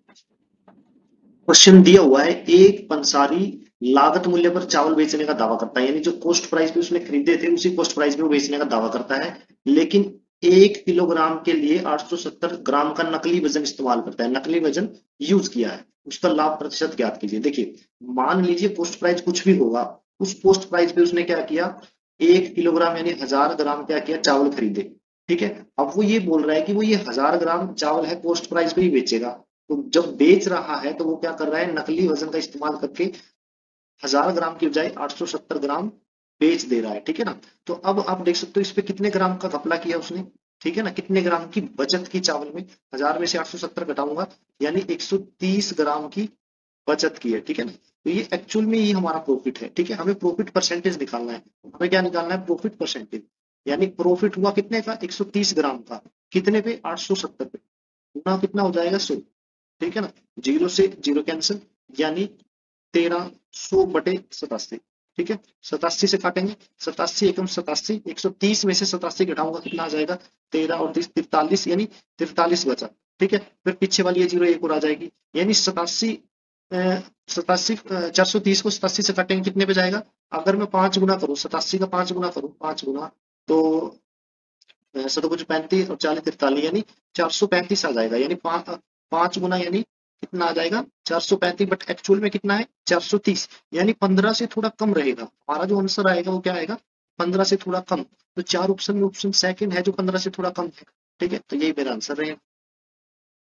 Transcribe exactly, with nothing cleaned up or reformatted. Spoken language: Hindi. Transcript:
क्वेश्चन दिया हुआ है, एक पंसारी लागत मूल्य पर चावल बेचने का दावा करता है, यानी जो कॉस्ट प्राइस पे उसने खरीदे थे उसी कॉस्ट प्राइस पे वो बेचने का दावा करता है, लेकिन एक किलोग्राम के लिए आठ सौ सत्तर ग्राम का नकली वजन इस्तेमाल करता है, नकली वजन यूज किया है, उसका लाभ प्रतिशत ज्ञात कीजिए। देखिए, मान लीजिए कॉस्ट प्राइस कुछ भी होगा, उस कॉस्ट प्राइस पे उसने क्या किया, एक किलोग्राम यानी हजार ग्राम क्या किया, चावल खरीदे। ठीक है, अब वो ये बोल रहा है कि वो ये हजार ग्राम चावल है कॉस्ट प्राइस पे ही बेचेगा। तो जब बेच रहा है तो वो क्या कर रहा है, नकली वजन का इस्तेमाल करके हजार ग्राम की बजाय आठ सौ सत्तर ग्राम बेच दे रहा है। ठीक है ना, तो अब आप देख सकते हो इस पे कितने ग्राम का घपला किया उसने। ठीक है ना, कितने ग्राम की बचत की चावल में, हजार में से आठ सौ सत्तर घटाऊंगा यानी एक सौ तीस ग्राम की बचत की है। ठीक है ना, तो ये एक्चुअल में ही हमारा प्रॉफिट है। ठीक है, हमें प्रॉफिट परसेंटेज निकालना है, हमें क्या निकालना है, प्रॉफिट परसेंटेज, यानी प्रॉफिट हुआ कितने का, एक सौ तीस ग्राम का, कितने पे, आठ सौ सत्तर पे, गुना कितना हो जाएगा, सौ। ठीक है ना, जीरो से जीरो कैंसिल, यानी तेरह सौ बटे सतासी। ठीक है, सतासी से काटेंगे, सतासी एकम सतासी, एक सौ तीस में से सतासी घटाऊंगा कितना आ जाएगा, तेरह और तीस तिरतालीस, यानी तिरतालीस बचा। ठीक है, फिर पीछे वाली ये जीरो एक और आ जाएगी, यानी सतासी, सतासी चार सौ तीस को सतासी से काटेंगे कितने पे जाएगा, अगर मैं पांच गुना करूं, सतासी का पांच गुना करूं, पांच गुना तो सतभुज पैंतीस और चालीस तिरतालीस, यानी चार सौ पैंतीस आ जाएगा, यानी पांच पांच गुना यानी कितना आ जाएगा, चार सौ पैंतीस, बट एक्चुअल में कितना है, चार सौ तीस, यानी पंद्रह से थोड़ा कम रहेगा हमारा जो आंसर आएगा, वो क्या आएगा, पंद्रह से थोड़ा कम। तो चार ऑप्शन में ऑप्शन सेकंड है जो पंद्रह से थोड़ा कम है। ठीक है, तो यही मेरा आंसर रहेगा।